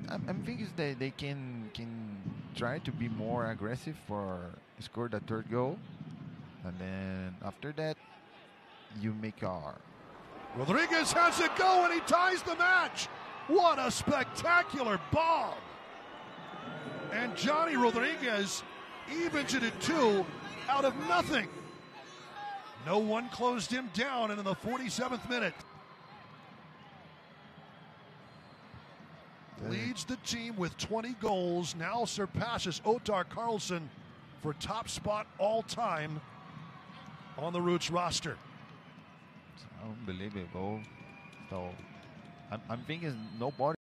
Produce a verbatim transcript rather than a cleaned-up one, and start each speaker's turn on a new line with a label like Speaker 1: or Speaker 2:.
Speaker 1: I'm, I'm thinking they, they can can try to be more aggressive for score the third goal, and then after that you make our.
Speaker 2: Rodriguez has it go and he ties the match. What a spectacular bomb! And Johnny Rodriguez evens it at two out of nothing. No one closed him down, and in the forty-seventh minute, leads the team with twenty goals, now surpasses Ottar Karlsson for top spot all time on the Roots roster.
Speaker 1: It's unbelievable. So I'm, I'm thinking nobody